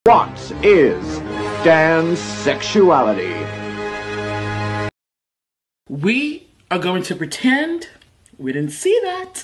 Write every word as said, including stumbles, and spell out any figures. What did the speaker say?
What is Dan's sexuality? We are going to pretend we didn't see that.